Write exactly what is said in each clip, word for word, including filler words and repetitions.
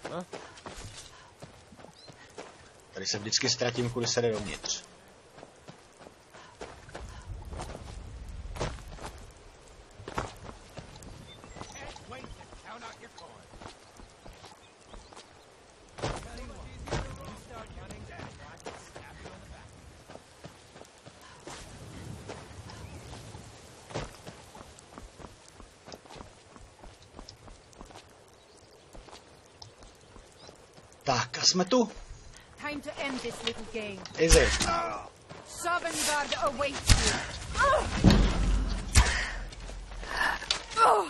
Tady se vždycky ztratím, kudy se jde dovnitř. Tak, a jsme tu. Time to end this little game. Easy. Sovngarde awaits you. Oh! Oh!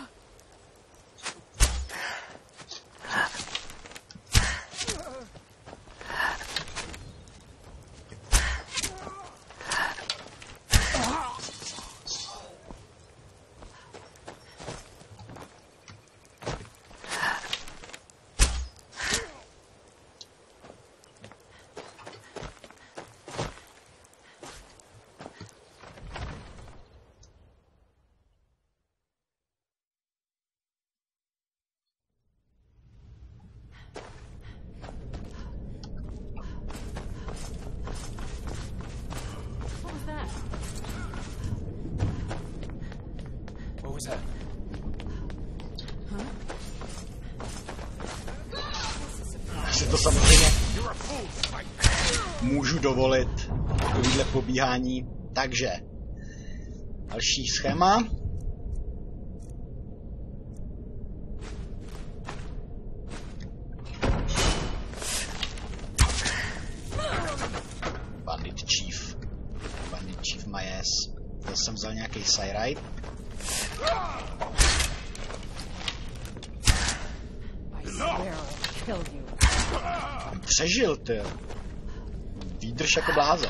Si to samozřejmě můžu dovolit, takovýhle pobíhání. Takže další schéma. Bandit Chief. Bandit Chief my ass. Zase jsem vzal nějaký Cyrite. Přežil, ty. Výdrž jako blázen.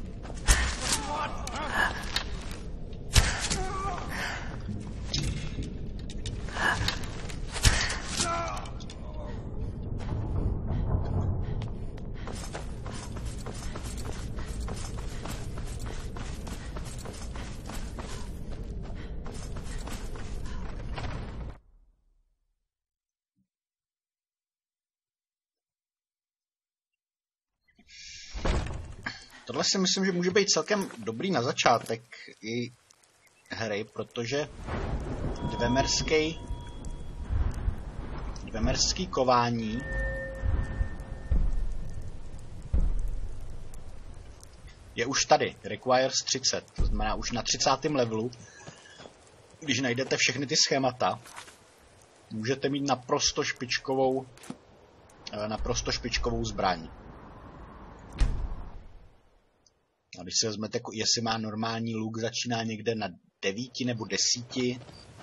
Tohle si myslím, že může být celkem dobrý na začátek i hry, protože dvemerský dvemerský kování je už tady, requires třicet, to znamená už na třicátém levelu, když najdete všechny ty schémata, můžete mít naprosto špičkovou naprosto špičkovou zbraň. A když si vezmete, jestli má normální luk, začíná někde na devíti nebo desíti.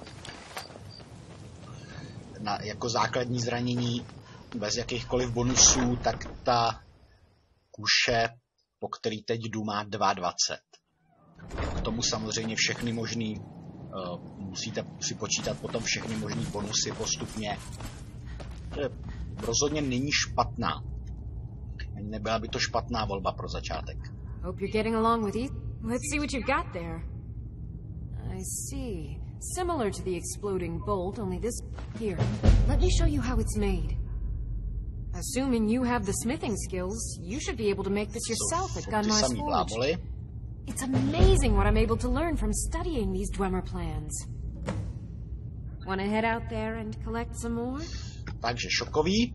Na, jako základní zranění, bez jakýchkoliv bonusů, tak ta kuše, po který teď jdu, má dvacet dva. K tomu samozřejmě všechny možný, uh, musíte si počítat potom všechny možný bonusy postupně. To je, rozhodně není špatná. Nebyla by to špatná volba pro začátek. Hope you're getting along with it. Let's see what you've got there. I see. Similar to the exploding bolt, only this... Here, let me show you how it's made. Assuming you have the smithing skills, you should be able to make this yourself at Gunmar's Forge. It's amazing what I'm able to learn from studying these Dwemer plans. Want to head out there and collect some more? Takže šokový.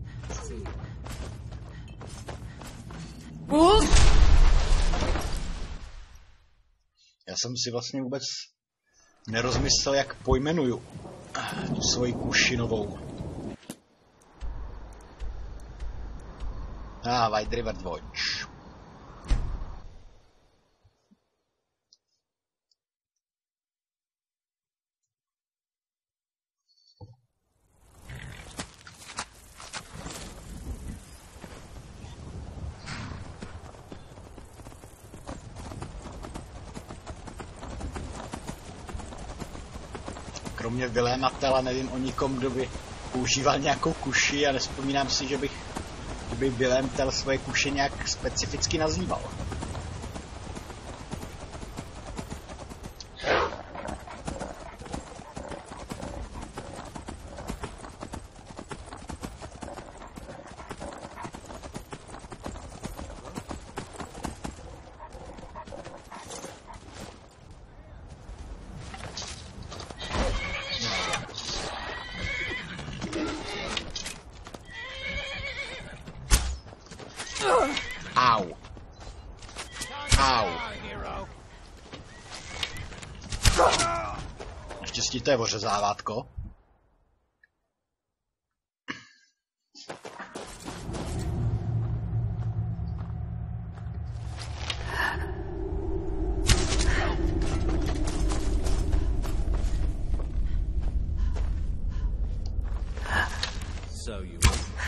Wolf! Já jsem si vlastně vůbec nerozmyslel, jak pojmenuju tu svoji kuši novou. Ah, White River Watch. Kromě Vilématela nevím o nikom, kdo by používal nějakou kuši a nespomínám si, že bych že by Vilématel svoje kuše nějak specificky nazýval. Au. Au. Naštěstí to je ořezávátko. So you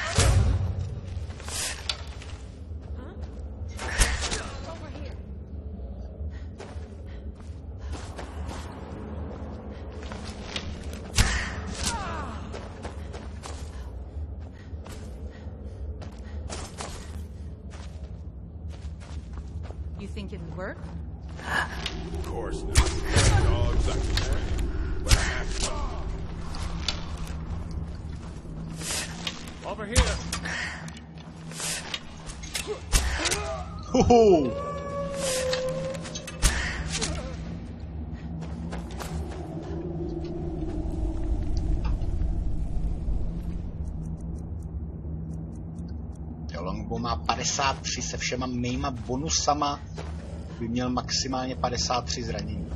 You think it'll work? Of course not. Dogs like to play. But I have to. Over here. Huhu. Jo, Longbow má padesát tři se všema mýma bonusama, by měl maximálně padesát tři zranění.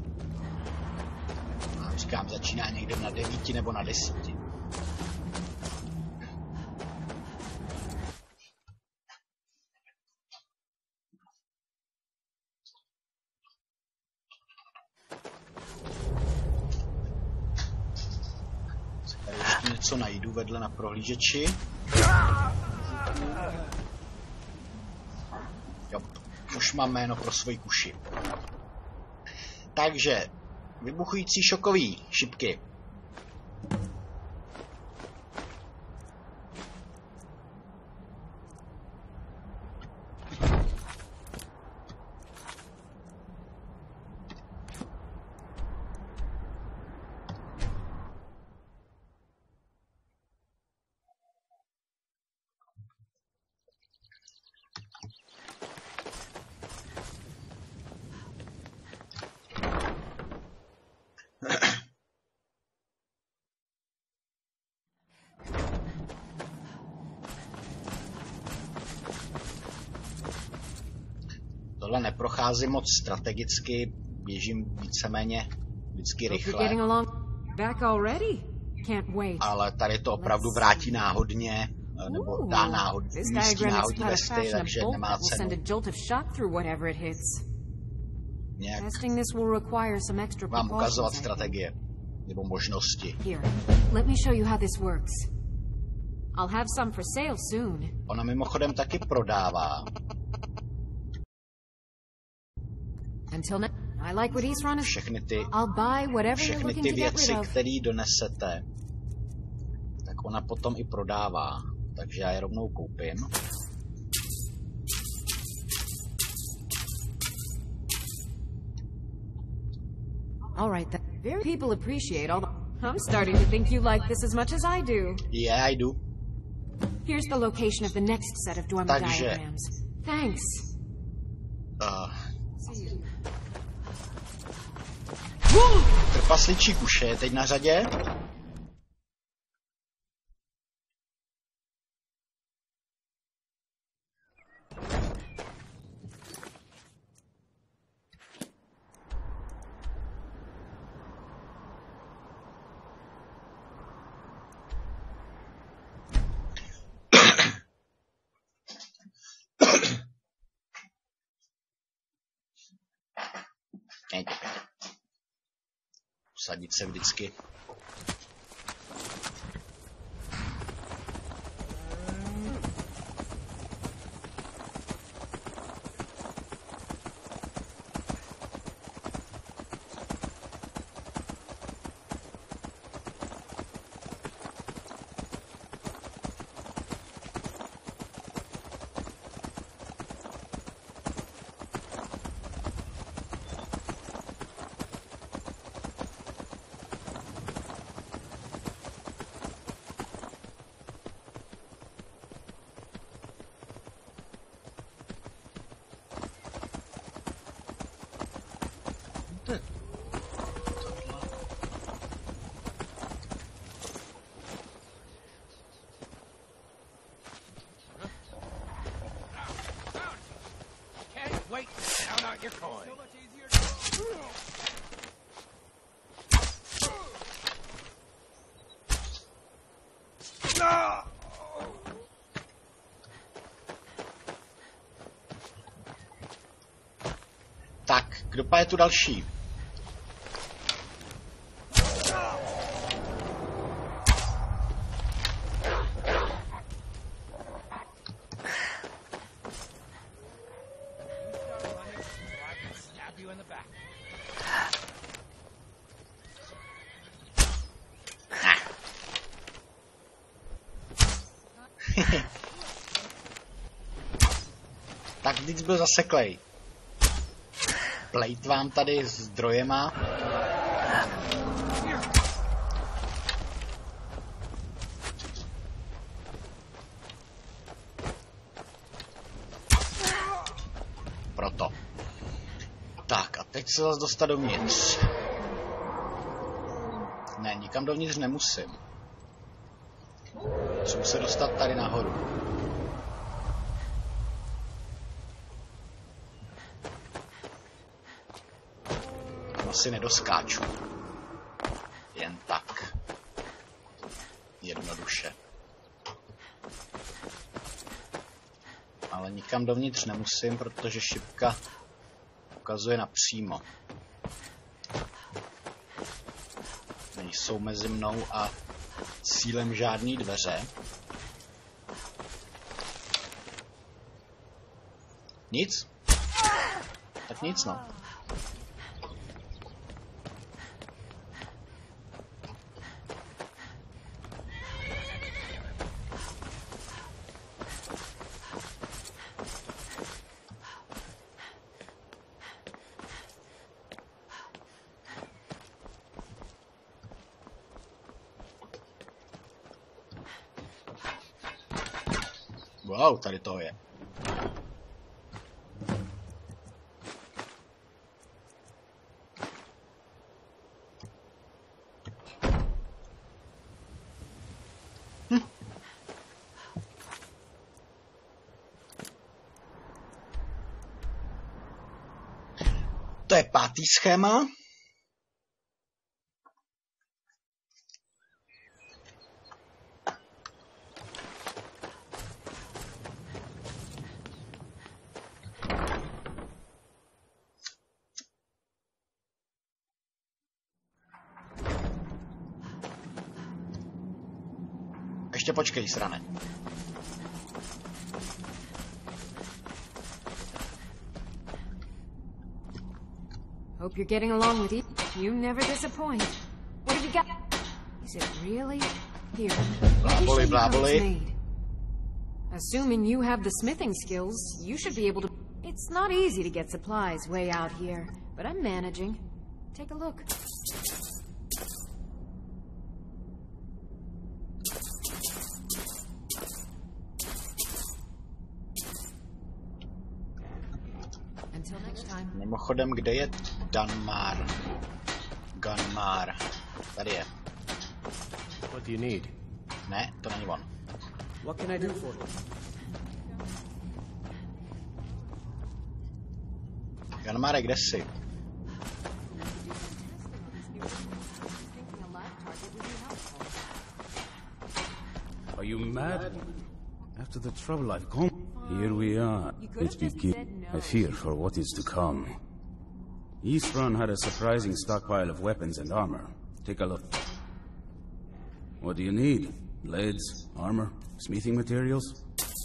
A říkám, začíná někde na devíti nebo na desíti. Tady ještě něco najdu vedle na prohlížeči. Jo, už mám jméno pro svoji kuši. Takže, vybuchující šokový šipky. Tohle neprocházím moc strategicky, běžím víceméně vždycky rychle. Ale tady to opravdu vrátí náhodně, nebo dá náhod, místí náhodní vesty, takže nemá cenu. Nějak vám ukazovat strategie, nebo možnosti. Ona mimochodem taky prodává. Všechny ty, všechny ty věci, které donesete, tak ona potom i prodává. Takže já je rovnou koupím. Alright, then. Very people appreciate all the... I'm starting to think you like this as much as I do. Yeah, I do. Here's the location of the next set of dorm Takže... diagrams. Thanks. Uh... Trpasličí kuše je teď na řadě. Sadit se vždycky. Tak, kdo pa je tu další? Tak víc byl zaseklej. Plejtvám tady zdrojema. Proto. Tak a teď se zase dostat dovnitř. Ne, nikam dovnitř nemusím. Musím se dostat tady nahoru. Asi nedoskáču. Jen tak. Jednoduše. Ale nikam dovnitř nemusím, protože šipka ukazuje napřímo. Nejsou mezi mnou a cílem žádný dveře. Nic? Tak nic, no. Wow, tady to je. Hm. To je pátý schéma. Ještě počkej, srane. Hope you're getting along with it. You never disappoint. What have you got? Is it really? Here. Let me show you how it's made. Assuming you have the smithing skills, you should be able to... It's not easy to get supplies way out here, but I'm managing. Take a look. Mimochodem, kde je Dunmar? Gunmar. Tady je. What do you need? Ne, to není on. What can I do for you? Gunmare, kde jsi? Are you mad? After the trouble I've gone, here we are. It's begin. I fear for what is to come. Eastrun had a surprising stockpile of weapons and armor. Take a look. What do you need? Blades, armor, smithing materials?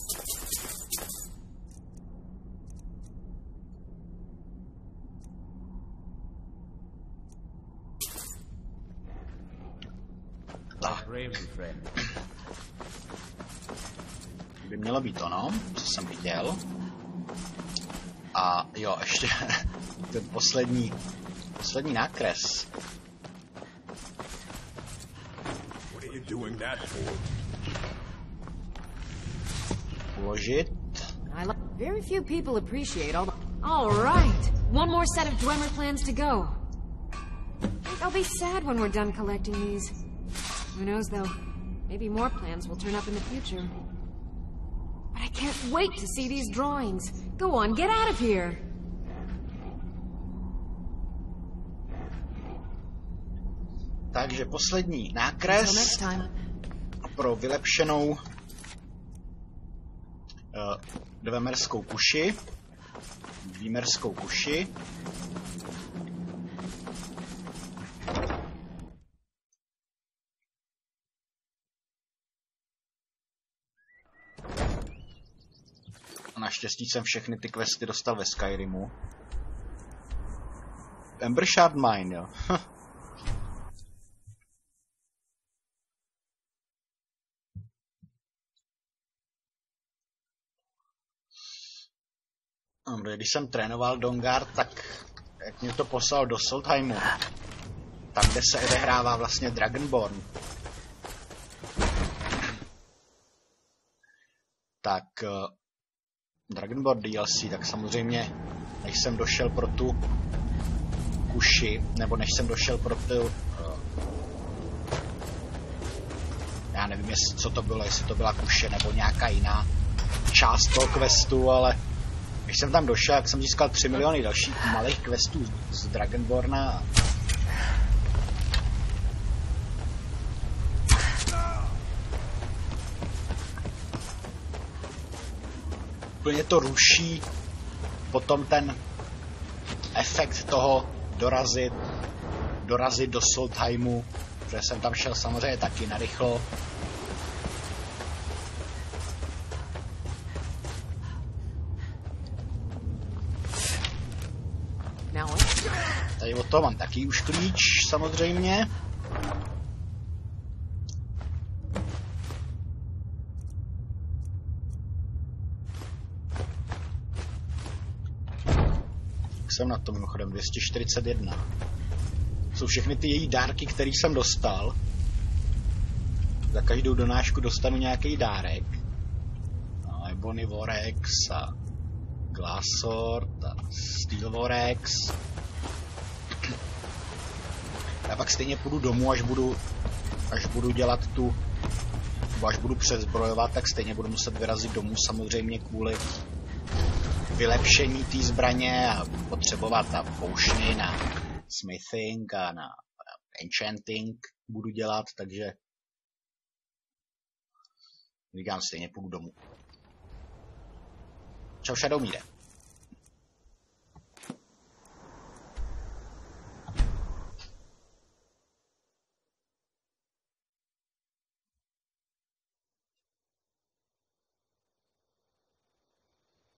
By mělo být ono, co jsem viděl. A jo, ještě ten poslední, poslední nákres. What are you doing that for? Uložit. Very few people appreciate all the... All right, one more set of Dwemer plans to go. I'll be sad when we're done collecting these. Who knows, though? Maybe more plans will turn up in the future. But I can't wait to see these drawings. Go on, get out of here! Takže poslední nákres. Until next time. A pro vylepšenou uh, dvemerskou kuši. Dvímerskou kuši. Naštěstí jsem všechny ty questy dostal ve Skyrimu. Embershard Mine, jo. Když jsem trénoval Dawnguard, tak jak mě to poslal do Soltheimu, tam, kde se odehrává vlastně Dragonborn, tak uh, Dragonborn D L C, tak samozřejmě, než jsem došel pro tu kuši, nebo než jsem došel pro tu, uh, já nevím, jestli, co to bylo, jestli to byla kuše, nebo nějaká jiná část toho questu, ale když jsem tam došel, tak jsem získal tři miliony dalších malých questů z Dragonborna. Úplně to ruší potom ten efekt toho dorazit, dorazit do Soltheimu, protože jsem tam šel samozřejmě taky narychlo. Tady od toho mám taky už klíč, samozřejmě. Jsem na to mimochodem dvě stě čtyřicet jedna. Jsou všechny ty její dárky, které jsem dostal. Za každou donášku dostanu nějaký dárek. No, Ebony Vorex a Glass Sword a Steel Vorex. Já pak stejně půjdu domů, až budu, až budu dělat tu, nebo až budu přezbrojovat, tak stejně budu muset vyrazit domů samozřejmě kvůli vylepšení té zbraně a potřebovat na poušny, na smithing a na enchanting budu dělat, takže říkám, stejně půjdu domů. Čau, Shadowmíre.